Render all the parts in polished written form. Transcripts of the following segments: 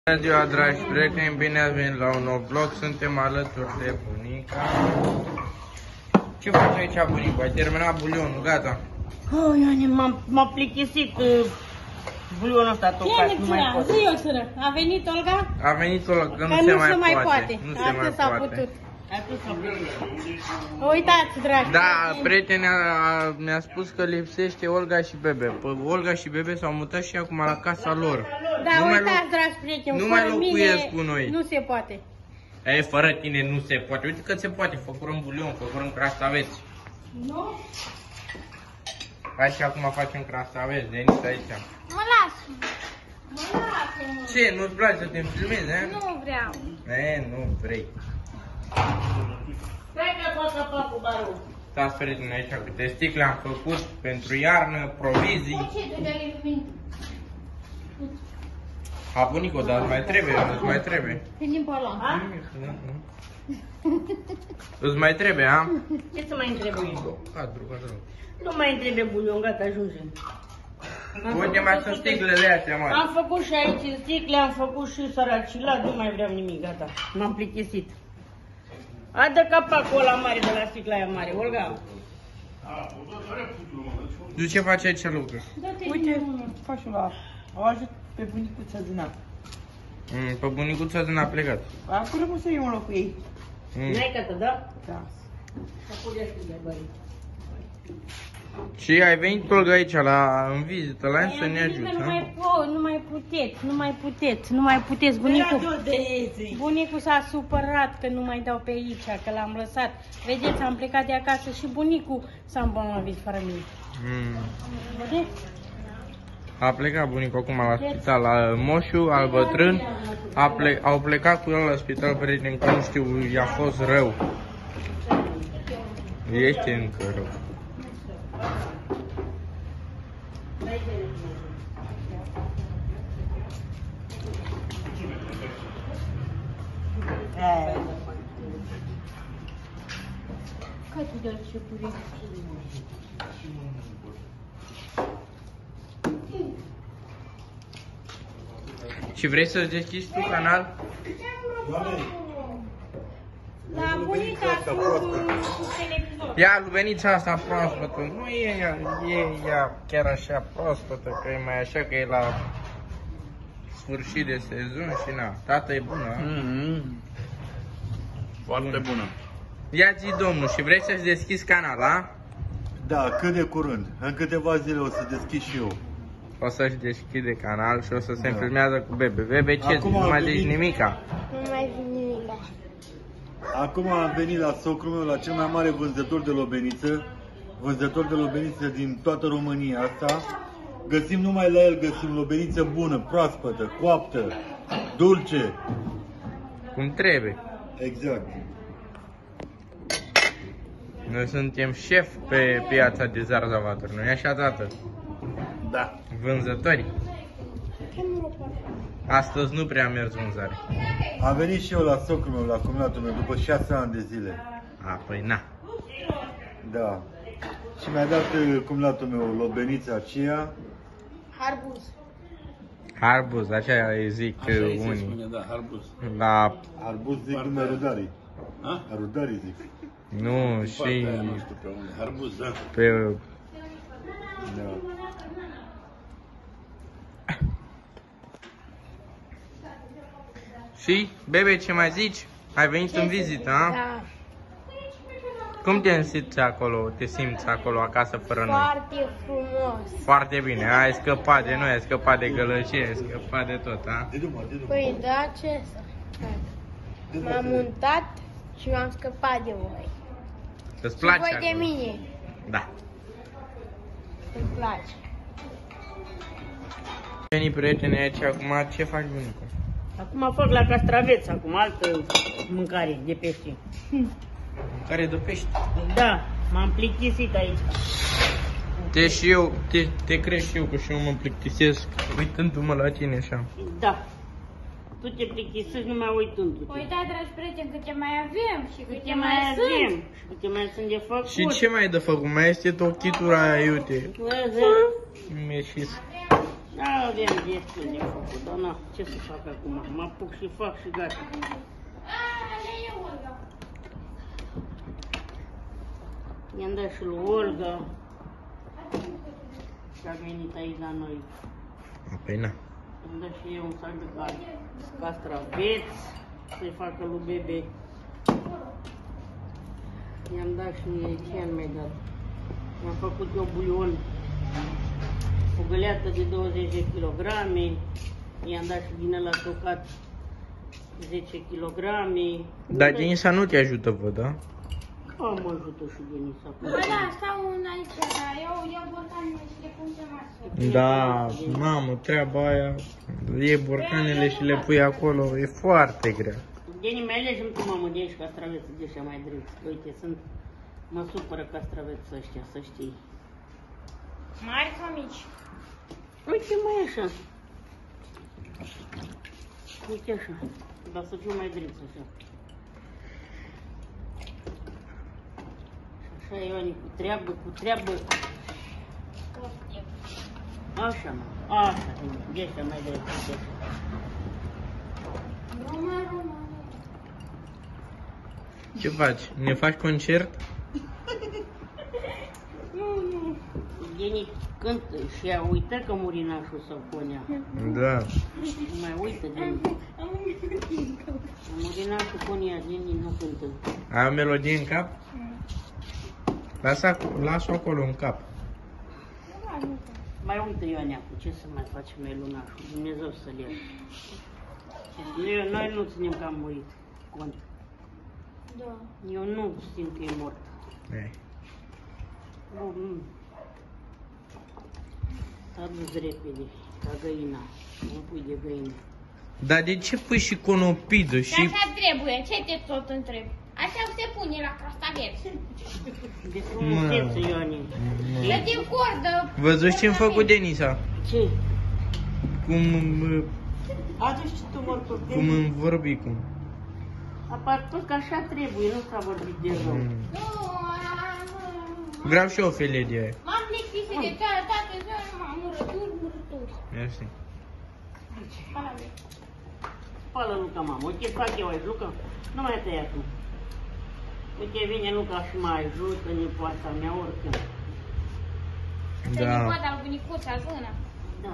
Bună ziua, dragi prieteni, bine ați venit la un nou vlog. Suntem alături de bunica. Ce faci aici, bunicu? Ai terminat bulionul, gata? Oh, Ioane, m-a plictisit bulionul ăsta tocat, nu mai pot. Zi-o, sără. A venit Olga? A venit Olga, că nu se mai poate. Nu se mai poate. Uitați, dragi. Da, prietenea mi-a spus că lipsește Olga și Bebe. Olga și Bebe s-au mutat și acum la casa lor. Da, uitați, dragi prieteni, nu mai locuiesc mine cu noi. Nu se poate. Ei, fără tine nu se poate. Uite că se poate. Făcurăm bulion, făcurăm crastaveți. Nu? Hai și acum facem crastaveți. Veniți aici. Mă las. Mă las. Ce, nu-ți place să te filmezi, eh? Nu vreau. Nu vrei. Stai că fac capacul barul. Stați, prieteni, aici câte sticle am făcut pentru iarnă, provizii. A, bunico, dar mai trebuie, îți mai trebuie. Venim pe ăla. Îți mai trebuie, a? Ce să mai întrebe? Cadru. Nu mai întrebe bulion, gata, ajungem. Uite, mai sunt sticlele astea, mă. Am făcut și aici sticle, am făcut și săracilat, nu mai vreau nimic, gata. M-am plictisit. Adă capacul ăla mare de la sticla aia mare, Olga. Tu ce faci aici, Lucas? Uite, faci la... O ajut pe bunicuța din apă. Pe bunicuța din a plecat. Acolo cum să iau un loc cu ei. N-ai cată, da? Da. Și ai venit, Olga, aici, în vizită, la să ne ajuți, Nu mai puteți, bunicul s-a supărat că nu mai dau pe aici, că l-am lăsat. Vedeți, am plecat de acasă și bunicul s-a îmbolnăvit fără mine. Vedeți? A plecat bunicul acum la spital, la moșu, al bătrân. Au plecat cu el la spital, prieteni, că nu știu, i-a fost rău. Este încă rău. Și vrei să deschizi tu canal? La bunica cu televizor. Ia lubenița asta proaspătă. Nu e ea chiar așa proaspătă, că e mai așa, că e la sfârșit de sezon și na. Tata e bună. Foarte bună. Ia zi, domnul, și vrei să-ți deschizi canal, a? Da, cât de curând. În câteva zile o să deschid și eu. O să-și deschide canal și o să se filmează cu Bebe. Bebe, ce zici? Nu mai zici nimica? Nu mai zic nimica. Acum am venit la socrul meu, la cel mai mare vânzător de lobeniță din toată România asta. Găsim numai la el, găsim lobeniță bună, proaspătă, coaptă, dulce. Cum trebuie. Exact. Noi suntem șef pe piața de Zarzavaturi, nu-i așa, tată? Da. Vânzători. Astăzi nu prea am mers vânzare. Am venit și eu la socrul meu, la cumnatul meu, după 6 ani de zile. A, păi na. Da. Și mi-a dat cumnatul meu lobenița aceea. Harbuz, așa îi zic unii. Spune, da, harbuz. La... Arbuz zic numai rudarii. A? Rudarii zic. Nu, și... Aia, nu știu pe unde. Harbuz, da. Pe... Da. Și, Bebe, ce mai zici? Ai venit în vizită, a? Da. Cum te simți acolo? Te simți acolo acasă fără noi? Foarte frumos. Foarte bine, ai scăpat de noi, ai scăpat de gălăgie, ai scăpat de tot, a? Păi da, ce să fac? M-am mutat și m-am scăpat de voi. Îți Și place voi de acolo? mine. Da. Îmi place. Veni, prieteni, aici acum, ce faci, bunicu? Acum fac la castraveți, acum altă mâncare de pește. Care de pești? Da, m-am plictisit aici. Te crezi și eu că și eu mă plictisesc uitându-mă la tine așa. Da. Tu te plictisești numai uitându-te. Uitați, dragi prieteni, câte mai avem și câte mai avem și câte mai sunt de făcut. Și ce mai e de făcut? Mai este tochitura aia, uite. Mi-e și Avem destul de făcut, dar na, ce să fac acum? Mă apuc și fac și gata. I-am dat și lui Olga. Și a venit aici la noi. Păi na. Am dat și eu un sac de castraveți să-i facă lui bebe. I-am dat și ei, ce am mai dat? I-am făcut eu bulion, o găleată de 20 de kilograme. I-am dat și din ăla tocat 10 kilograme. Dar Denisa nu te ajută, văd, da? Mă ajută și Denisa. Bă, da, stau aici, dar eu iau borcanele și le pun pe masă. Da, mamă, treaba aia, iei borcanele și le pui acolo, e foarte grea. Deni, mai alegi tu, mamă, de aici castraveți de ăștia mai drepți. Uite, mă supără castraveți ăștia, să știi. Mari sau mici? Uite, mai așa. Uite așa, dar să fiu mai drepți așa. Și așa, Ioani, cu treabă. Așa, mă, așa, de ăștia mai drepți. Ce faci? Ne faci concert? Deni cântă și ea uită că Murinașul sau Conea. Da. Nu mai uită, Deni. Murinașul, Conea, Deni nu cântă. Ai o melodie în cap? Lasă-o acolo în cap. Mai uită Ioaneacu, ce să mai facem noi lunașul? Dumnezeu să-l ia. Noi nu ținem că am murit, cont. Da. Eu nu simt că e mort. Ei. Nu. S-a dus repede, ca găina. Nu pui de găină. Dar de ce pui și conopidă Și și... așa trebuie, ce te tot întreb? Așa se pune la castraveți. De frumusețe, Ioane. Le din cordă. Văzuți ce-mi făcut Denisa? Ce? Cum Aduci și tu mortul. îmi vorbi cum. Apar tot că așa trebuie, nu s-a vorbit de rău. Nu, Vreau și o felie de aia. m-am plictisit de toată ziua, m-am murături. Mersi. Spală Luca, mamă. Uite, fac eu aici, Luca. Nu mai tăia tu. Uite, vine Luca și mă ajută, nepoata mea, oricând. Să ne Da. vadă al bunicuța zână. Da.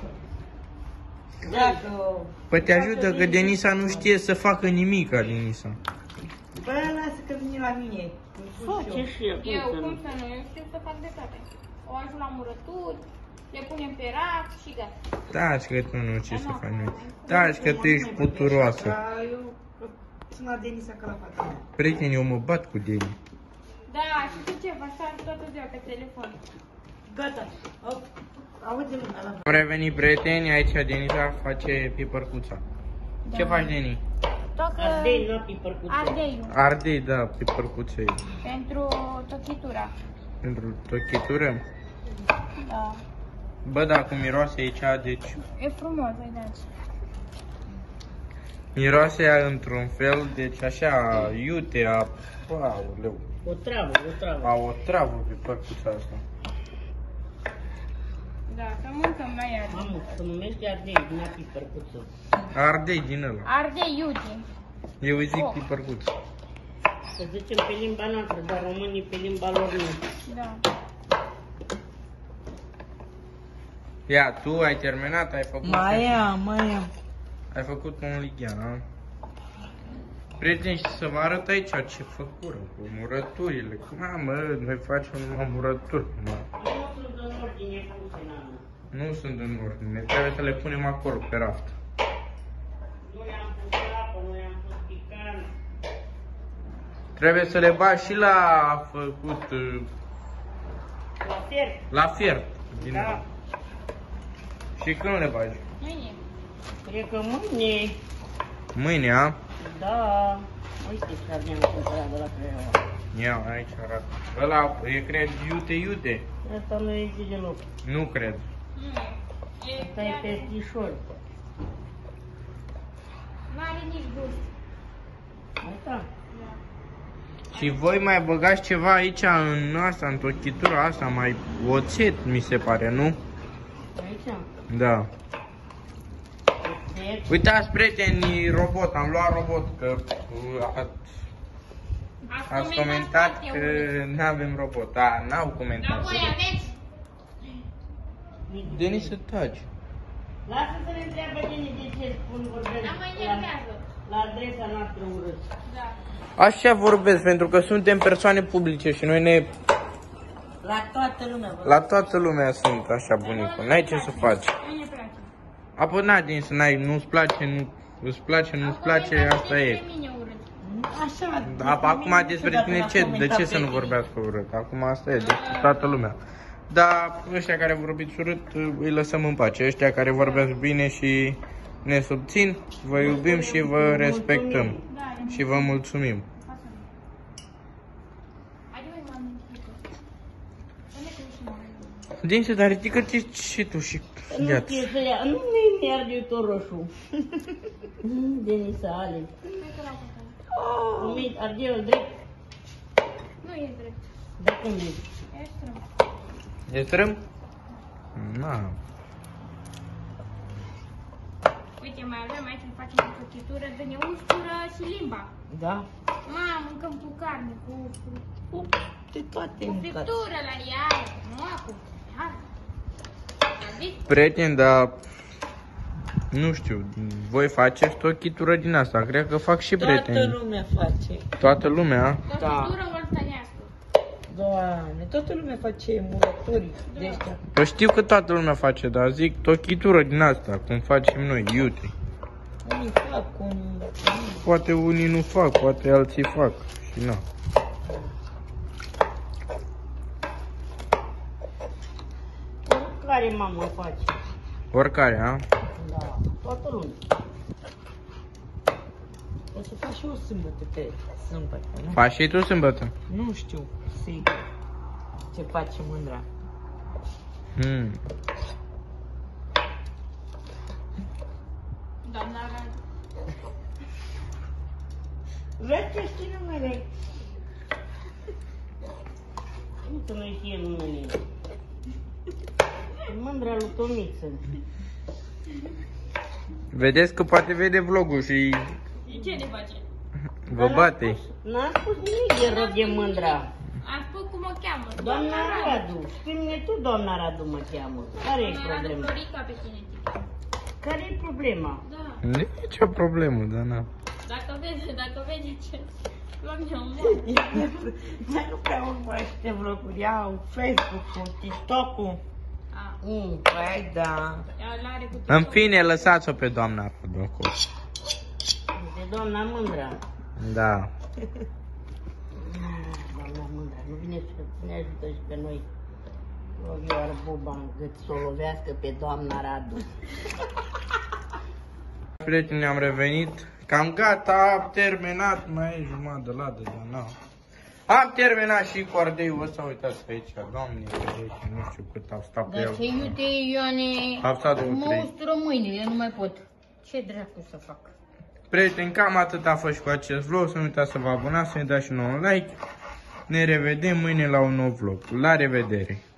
Dacă... Păi te ajută că Denisa nu știe să facă nimic, Denisa. Bă, lasă că vine la mine. Face și el, Eu, cum să cum nu? să nu? Eu știu să fac de toate. O ajut la murături, le punem pe raft și gata. Taci că tu nu ce să faci noi. Taci că tu ești puturoasă. Dar eu sunt la Denisa ca la fata mea. Prieteni, eu mă bat cu Deni. Da, și tu ce? Vă star toată ziua pe telefon. Gata. Aude lumea la Am revenit, prieteni, aici Denisa face pipărcuța. Ce faci, Deni? Tocă Ardei, nu pipărcuță. ardeiul Ardei, da, pipărcuță e. pentru tochitura. Pentru tochitură. Da. Bă, dacă miroase aici, deci... E frumos, vedeți. Miroase ea într-un fel, deci așa, iute, aoleu. O travă, o travă. A o travă pipărcuța asta. Da, să mâncăm la ea. Mamă, se numește ardei, din pipărcuță. Ardei din ăla. Ardei iute. Eu îi zic pipărcuță. Să zicem pe limba noastră, dar românii pe limba lor nu. Da. Ia, tu ai terminat, ai făcut... Mai am. Ai făcut un lighean, a? Prieteni, și să vă arăt aici ce făcură, cu murăturile. Mamă, noi facem numai murături. Mă. Nu sunt în ordine puse, nană. Nu sunt în ordine, trebuie să le punem acolo, pe raft. Nu i-am pus apă, nu i-am pus picant. Trebuie să le bagi și la făcut, La fiert. la fiert. Din Da. Și când le bagi? Mâine. Cred că mâine. Mâine, a? Da. Uite ce aveam cumpărat de la Craiova. Ia, aici arată. Ăla e, cred, iute. Asta nu e deloc. Nu cred. Asta e pestrișor. N-are nici gust. Asta? Și voi mai băgați ceva aici în asta, în tochitura asta, mai oțet, mi se pare, nu? Aici? Da. Uitați, prieteni, robot, am luat robot, că ați comentat că nu avem robot. Da, n-au comentat. Dar voi aveți? Denis, să taci. Lasă să ne întreabă Denis de ce spun vorbesc Dar mă enervează. la adresa noastră urât. Da. Așa vorbesc, pentru că suntem persoane publice și noi ne... La toată lumea. Vă. La toată lumea sunt așa, bunicul. N-ai ce să faci. Nu ne place. Apoi n-ai din să n-ai, nu-ți place, nu îți place, nu-ți place, asta e. Așa. Acum despre tine ce? De ce să nu vorbească urât? Acum asta e, de toată lumea. Dar ăștia care vorbiți urât îi lăsăm în pace. Ăștia care vorbesc bine și ne subțin, vă iubim și vă respectăm. Și vă mulțumim. Dinse, dar ridică-te și tu și Nu ia-ți. știe să ia, nu mi arde tot roșu. Denis Ale. Nu arde el drept. Nu e drept. De cum e? E strâm. E strâm? Na. Uite, mai avem aici, îmi facem o cotitură de neustură și limba. Da. Mamă, mâncăm cu carne, cu ustură. De toate Cu mâncați. friptură la ea, nu cu iar. Prieteni, dar nu știu, voi faceți tochitură din asta, cred că fac și Toată prieteni. lumea face. Toată lumea? Cotitură oltănească. Doamne, toată lumea face murături de ăștia. Păi știu că toată lumea face, dar zic tochitură din asta, cum facem noi, iute. Unii fac, unii... Poate unii nu fac, poate alții fac și na. Care mamă face? Oricare, a? Da, toată lumea. O să fac și o sâmbătă pe sâmbătă, nu? Faci și tu sâmbătă? Nu știu, sigur, ce face mândra. Hmm. Doamna Radu. Vezi ce știi numele? Nu să nu știe numele. Mândra lui Tomiță. Vedeți că poate vede vlogul și Ce ne face? vă bate. N-am spus nimic de rău de mândra. Am spus cum o cheamă. Doamna Radu. Spune tu, doamna Radu mă cheamă. Care e Doamna Radu problema? Florica pe tine. Care e problema? Da. Nu e nicio problemă, dar na. Dacă vezi ce... Luăm eu Ea nu prea urmărește vloguri, au Facebook-ul, TikTok-ul. Păi da. În fine, lăsați-o pe doamna Radu acolo. De doamna Mândra. Da. Doamna Mândra, nu vine să ne ajută și pe noi. O vioară Boba în gât să o lovească pe doamna Radu. Prieteni, am revenit. Cam gata, am terminat. Mai e jumătate de ladă, dar na. Am terminat și cu ardeiul ăsta, uitați aici, doamne, nu știu cât au stat pe Dar el. ce iute, Ioane, Am stat 2-3. mă ustură mâinile, nu mai pot. Ce dracu să fac? Prieteni, cam atât a fost și cu acest vlog. Să nu uitați să vă abonați, să ne dați și un like. Ne revedem mâine la un nou vlog. La revedere!